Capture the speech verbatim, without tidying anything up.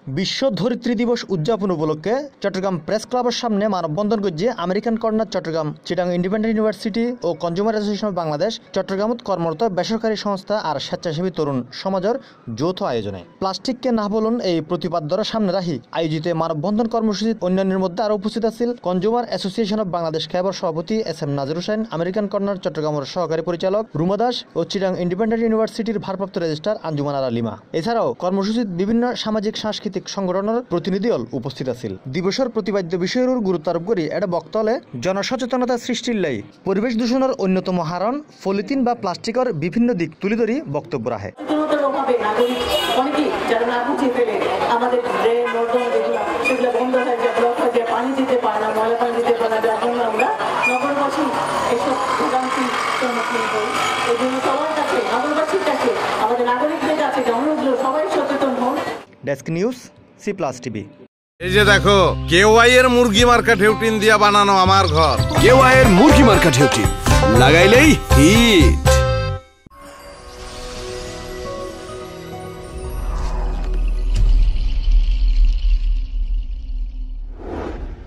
বিশ্ব ধরিত্রী দিবস উদযাপন উপলক্ষে চট্টগ্রাম প্রেস ক্লাবের সামনে মানববন্ধন করছে American corner Chattogram, Chittagong independent university ও কনজিউমার অ্যাসোসিয়েশন অব বাংলাদেশ, চট্টগ্রামত কর্মরত বেসরকারি সংস্থা আর স্বেচ্ছাসেবী তরুণ সমাজের যৌথ আয়োজনে প্লাস্টিককে না বলুন এই প্রতিপাদ্যর সামনে রাখি আয়োজিত মানববন্ধন কর্মসূচিত অন্যান্যের মধ্যে আরও উপস্থিত আছিল কনজিউমার অ্যাসোসিয়েশন অব বাংলাদেশ ক্যাবর সভাপতি S M Nazir Hossain, American corner চট্টগ্রামের সহকারী পরিচালক রুমা দাস ও চিটাগং ইন্ডিপেন্ডেন্ট ইউনিভার্সিটির ভারপ্রাপ্ত রেজিস্ট্রার আঞ্জুমান আরা লিমা। এছাড়াও কর্মসূচিত বিভিন্ন সামাজিক সাংস্কৃতিক সংগঠনের প্রতিনিধি দল উপস্থিত আছিল। দিবসের প্রতিপাদ্য বিষয়ের গুরুত্ব আরোপ করে এটা বক্তলে জনসচেতনতা সৃষ্টির লাই পরিবেশ দূষণের অন্যতম হারণ পলিথিন বা প্লাস্টিকের বিভিন্ন দিক তুলে ধরি বক্তব্য রাখে। Desk news C plus TV. এই যে দেখো কেওয়াই এর মুরগি মার্কা ঢেউটিন দিয়া বানানো আমার ঘর। কেওয়াই এর মুরগি মার্কা ঢেউটিন লাগাইলেই হিট।